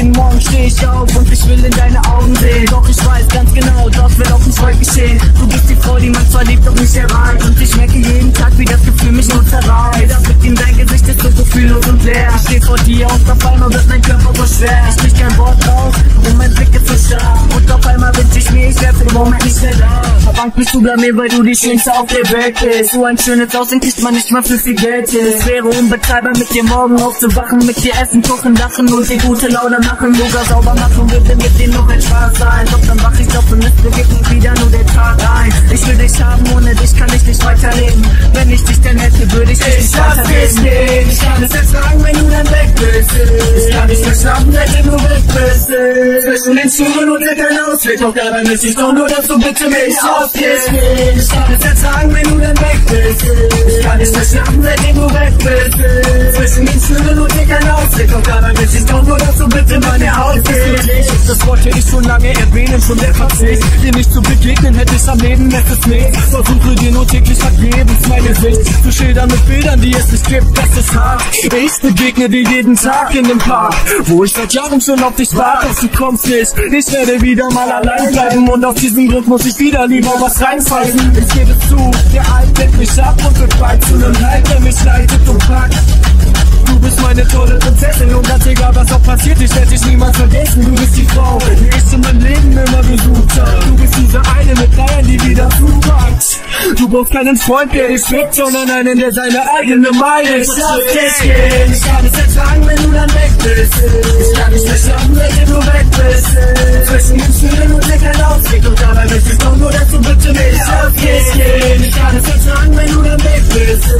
Jeden Morgen steh ich auf und ich will in deine Augen sehen. Doch ich weiß ganz genau, dort wird auch nicht heute geschehen. Du bist die Frau, die man zwar liebt, doch nicht erreicht. Und ich merke jeden Tag, wie das Gefühl mich nur zerreißt. Jeder Blick in dein Gesicht ist so gefühllos und leer. Ich steh vor dir und auf einmal wird mein Körper so schwer. Ich krieg kein Wort raus und mein Blick ist so stark. Und auf einmal wünsch ich mir, ich wär für den Moment nicht mehr da. Verbannt bist du bei mir, weil du die Schönste auf der Welt bist. So ein schönes Aussehen kriegt man nicht mal für viel Geld hin. Es wäre unbezahlbar, mit dir morgen aufzuwachen, mit dir essen, kochen, lachen und dir gute Laune machen. Sogar sauber machen würde mit dir noch ein Spaß sein. Doch dann wach ich auf und es begegnet wieder nur der Tag ein. Ich will dich haben, ohne dich kann ich nicht weiterleben. Wenn ich dich denn hätte, würde ich dich nicht weiterleben. Ich kann es jetzt sagen, wenn du dann weg bist. Ich kann nicht mehr schlafen, wenn du weg bist. Zwischen den Schuhen und dir kein Ausweg. Doch dabei möchte ich doch nur, dass du bitte mich rausgehst. Ich kann es jetzt sagen, wenn du dann weg bist. Ich kann nicht mehr schlafen, wenn du weg bist. Zwischen den Schuhen und dir kein Ausweg. Doch dabei möchte ich doch nur, dass du bitte meine Haut gehst. Das wollte ich schon lange erwähnen, schon der Verzicht. Dir nicht zu begegnen, hätte ich am Leben nettes nicht. Versuche dir nur täglich vergebens meine Sicht zu schildern mit Bildern, die es nicht gibt, das ist hart. Ich begegne dir jeden Tag in dem Park, wo ich seit Jahren schon auf dich warte, doch du kommst nicht. Ich werde wieder mal allein bleiben und auf diesen Grund muss ich wieder lieber was reinpfeifen. Ich gebe es zu, der Alt lenkt mich ab und wird bald zu nem Halt, der mich leitet und packt. Du bist meine tolle Prinzessin und ganz egal was auch passiert, ich werde dich niemals vergessen. Du bist die Frau, die ich in meinem Leben immer gesucht hab. Du bist diese eine mit Dreien, die wieder zupackt. Du brauchst keinen Freund, der dich schlägt, sondern einen, der seine eigene Meinung schafft. Ich kann es jetzt sagen, wenn du dann weg bist. Ich kann nicht mehr schlafen, wenn du weg bist. Zwischen den Stühlen und dir kein Ausweg. Und dabei möchte ich doch nur, dass du bitte mich rausgehst. Ich kann es jetzt sagen, wenn du dann weg bist.